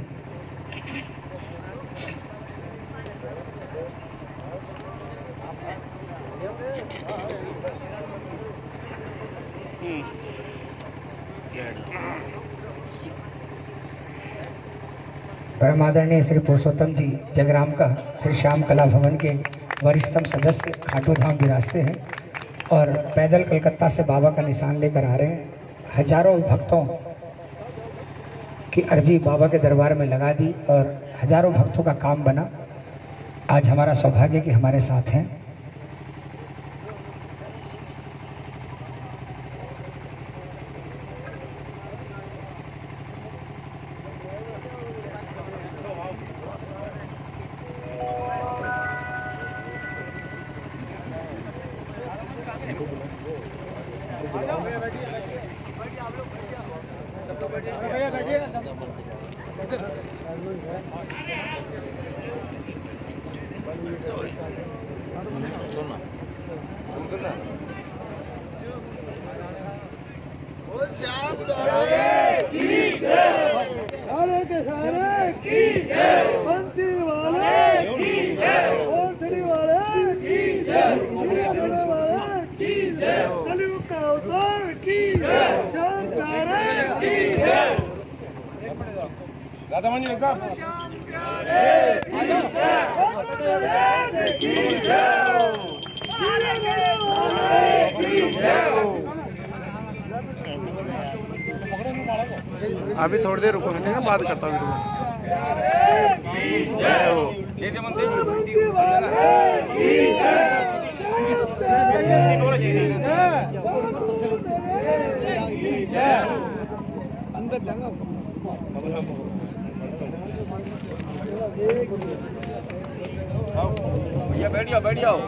परम आदरणीय श्री पुरुषोत्तम जी जगराम का श्री श्याम कला भवन के वरिष्ठतम सदस्य खाटू धाम विराजते हैं और पैदल कलकत्ता से बाबा का निशान लेकर आ रहे हैं। हजारों भक्तों की अर्जी बाबा के दरबार में लगा दी और हजारों भक्तों का काम बना। आज हमारा सौभाग्य कि हमारे साथ हैं। सारे के सारे की जय, बंसी वाले दादा मनी साहब अभी थोड़ी देर रुको, मैंने ना बात करता हूँ। अंदर जाना भैया बैठ जाओ बैठ जाओ।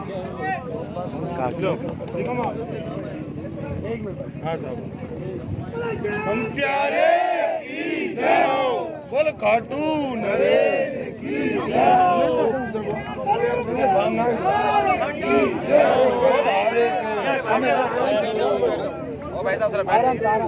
हाँ साहब हम प्यारे की जय हो, बोल खाटू नरेश की जय हो, ओ भाई साहब बैठ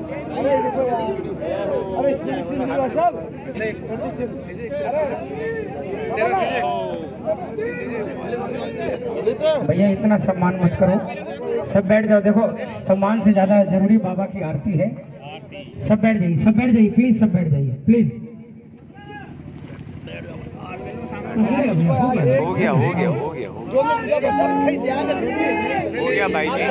भैया इतना सम्मान मत करो, सब बैठ जाओ। देखो सम्मान से ज्यादा जरूरी बाबा की आरती है। सब बैठ जाइए, सब बैठ जाइए प्लीज, सब बैठ जाइए प्लीज। हो गया हो गया हो गया हो गया भाई जी।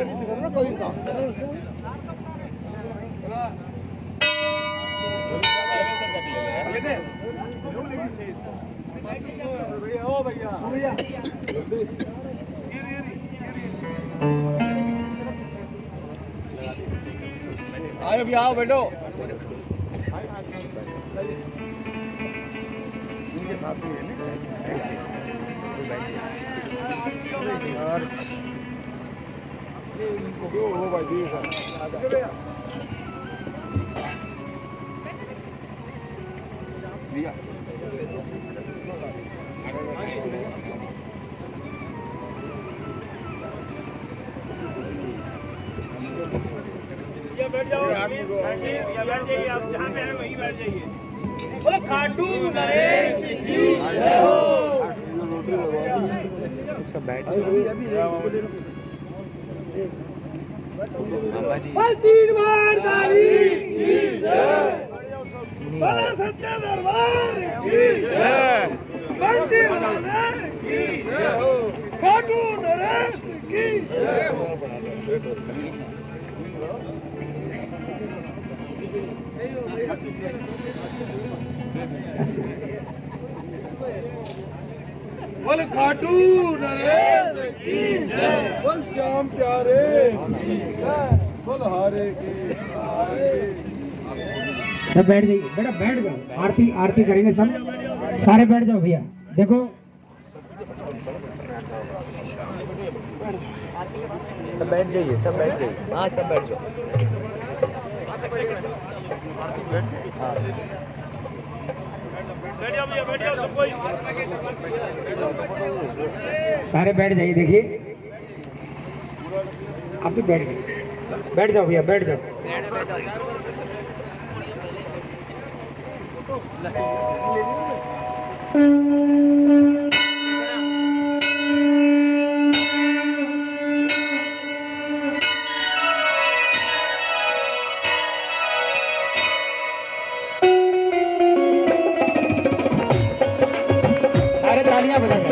आओ भैया आओ बैठो। इनके साथ ही है ना वो भाई जी बैठ जाओ, बैठ जाइए, आप जहाँ पे हैं वहीं बैठ जाइए। बोलो खाटू नरेश की जय हो। सब बैठ जाओ मामा जी। तीन बार दारी की जय, बोलो सच्चे दरबार की जय, बंसी बहादुर की जय हो, खाटू नरेश की जय हो। बोल खाटू नरेश की जय, बोल श्याम प्यारे की जय, बोल हारे की हारे की। सब बैठ जाइए बेटा, बैठ जाओ। आरती आरती करेंगे सब, सारे बैठ जाओ भैया। देखो सब बैठ जाइए, सब बैठ जाइए। हाँ सब बैठ जाओ। बैठ जाओ भैया, बैठ जाओ सब कोई। सारे बैठ जाइए। देखिए आप भी बैठ गए, बैठ जाओ भैया, बैठ जाओ। सारे तालियां बजाएं।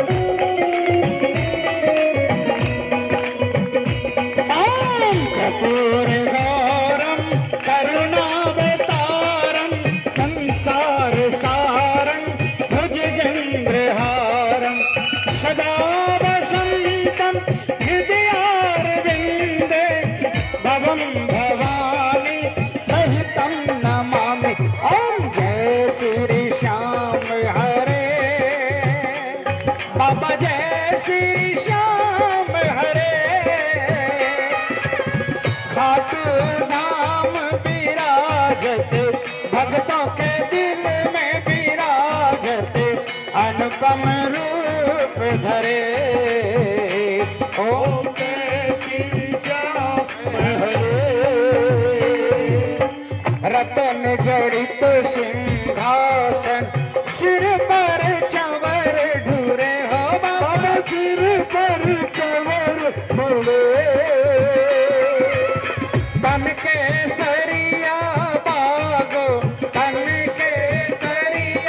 कपूर गौरम करुणावतारम संसार सारं भुजगेन्द्रहारं सदा वसन्तं हृदयारविन्दे भवं भवानी सहितं नमामि। ओम जय श्री श्याम हरे बाबा, जय श्री श्याम हरे। खाटू धाम विराजत भक्तों के दिल में विराजत अनुपम रूप धरे। ओम जय श्री श्याम हरे। रतन जड़ित सिंहासन सिर पर चंवर ढूरे हो बाबा, सिर पर चंवर ढूरे। तन के सरिया बागो, तन के सरिया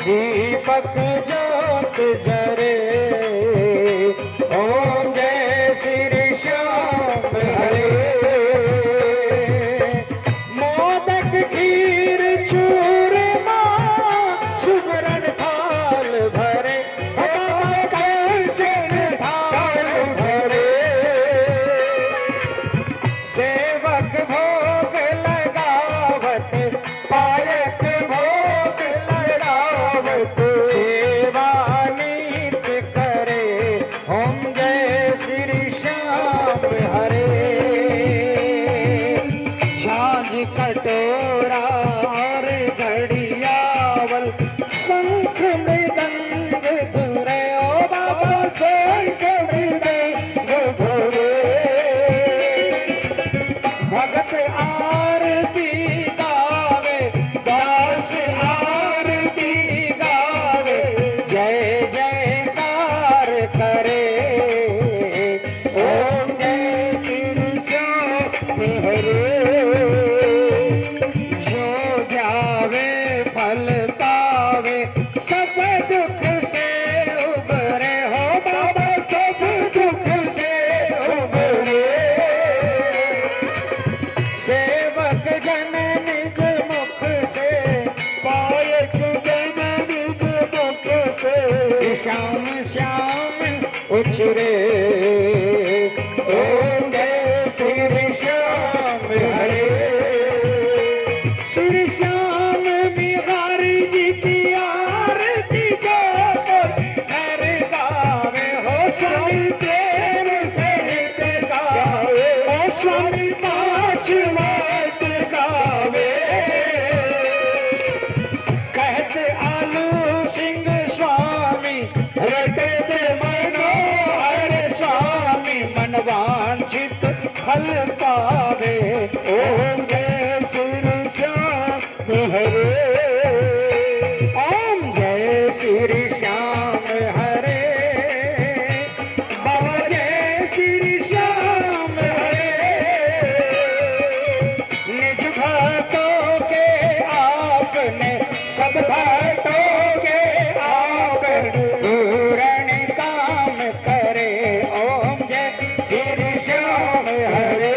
दीपक ज्योत जरे। ओम जय श्री श्याम हरे। मोदक खीर चूरमा सुगरन थाल भरे। कंचन थाल भरे। सेवक भोग लगावत पायक भोग लगावत। सेवा नीत करे। ओम जय श्री श्याम हरे। झांझ कटोरा और घड़ियावल शंख मृदंग धुरे। ओ बाबा शंख मृदंग धुरे। भगत आरती गावे दास आरती गावे। जय जयकार करे। ओम जय श्री श्याम हरे। जो ध्यावे फल पावे सब दुख से उबरे। हो बाबा सब दुख से उबरे। सेवक जन निज मुख से पायक जन निज मुख से। श्याम श्याम उचरे। ओम जय श्री श्याम हरे। श्री श्याम बिहारी जी की आरती जो नर गावे। हो स्वामी प्रेम से नित गावे। हो स्वामी पाँच वाट गावे। कहत आलू सिंह स्वामी रटे दे मनोहर स्वामी। मनवांछित फल पावे। ओम जय श्री श्याम हरे। ओम जय श्री श्याम हरे। बाबा जय श्री श्याम हरे। निज भक्तों के आपने सब भक्तों के आपने पूर्ण काम करे। ओम जय श्री श्याम हरे।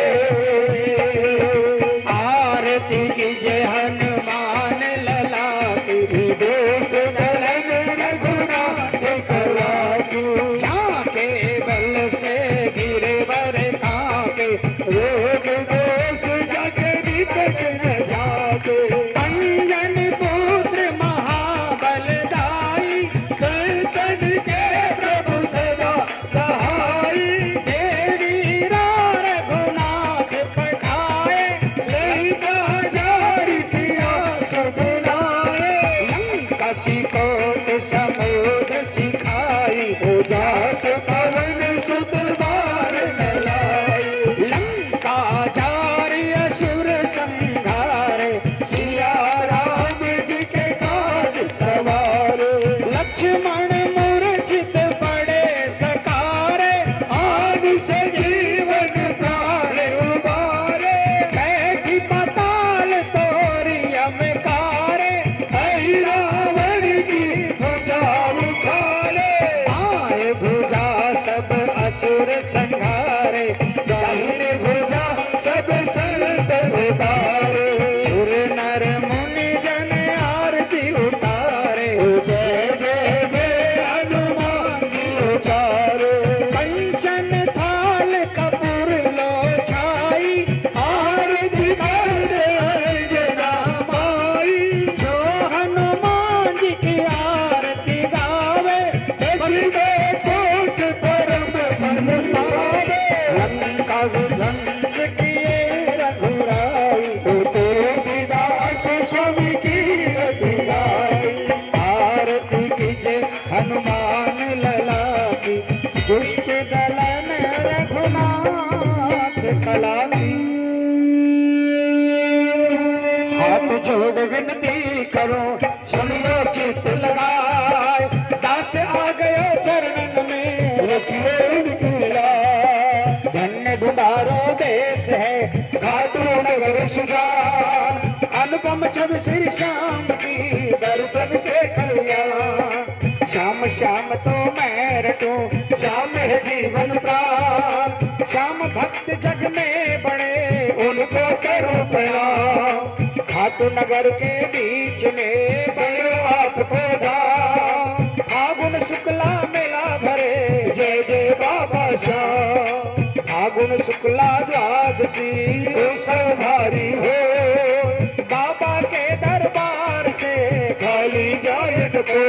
आरती की जय हनुमान लला की। दोष दलन रघुनाथ कला की। झांके बल से गिरवर कांपे। रोग दोष जग विकट न जाके। अंजन पुत्र महाबलदाई। संतन के प्रभु सदा सहाय। देवी रघुनाथ पठाए। लंका जारी सिया सुधलाए। लंका सिकोट समुद्र सिखाई। हो जात पवन सुत बार न लाई। लंका जारी असुर संहारे। सिया राम जी के काज सवारे। लक्ष्मण मूर्छित पड़े सकारे। आदि से जीवन प्राण उबारे। बैठी पाताल तोरी यमकारे। ऐ रावण की भुजा उखाड़े। आए भुजा सब असुर संहारे। दाहिने भुजा सब संत उतारे। सुर नर मुनि जन आरती उतारे। जय जय जय श्याम तो मैं रटूं, श्याम है जीवन प्राण। श्याम भक्त जग में बड़े, उनको करो प्रणाम। खाटू नगर के बीच में बड़ो आपको धाम। फागुन शुक्ला मेला भरे, जय जय बाबा श्याम। फागुन शुक्ला द्वादशी उत्सव भारी हो, बाबा के दरबार से खाली जाए को।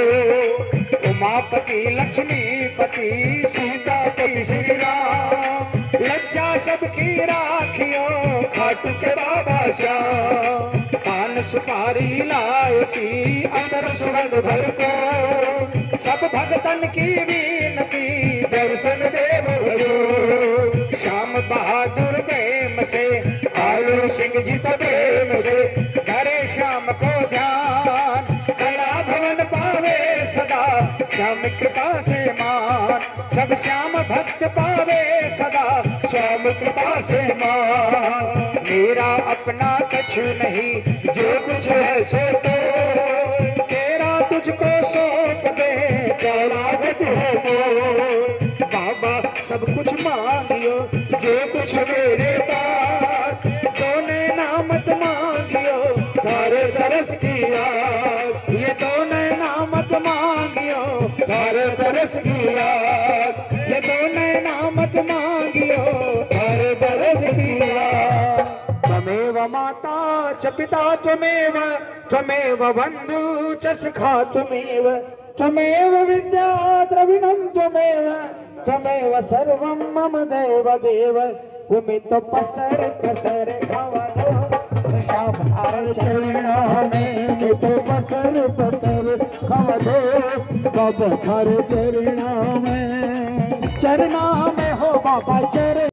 उमापति लक्ष्मीपति सीतापति श्री राम, लज्जा सबकी राखियों खाटू के बाबा श्याम। पान सुपारी लायती अंदर सुगंध भर को, सब भगतन की विनती दर्शन देव भरो। श्याम बहादुर प्रेम से आयो सिंह जी तो प्रेम से, करे श्याम को ध्यान कला भवन पावे सदा। श्याम कृपा से मान, सब श्याम भक्त पावे सदा। श्याम कृपा से मान, मेरा अपना कछु नहीं, जो कुछ है सो तो तेरा तुझको सौंप दे, करावत है वो। बाबा सब कुछ मांगियो, जो कुछ मेरे पास, दोने नामत मांगियो थारे तरस की याद। ये दोने नामत मांगियो थारे तरस की याद। ये दोने नामत मांगियो थारे तरस की याद। त्वमेव माता च पिता त्वमेव, त्वमेव बन्धु च सखा त्वमेव, त्वमेव विद्या द्रविणं त्वमेव, त्वमेव सर्वं मम देव देव। भूमि तो पसर पसर खवा दो, श्याम हर चरणों में तो पसर पसर खवा दो। बाबा हर चरणों में, चरणों में हो बाबा चरण।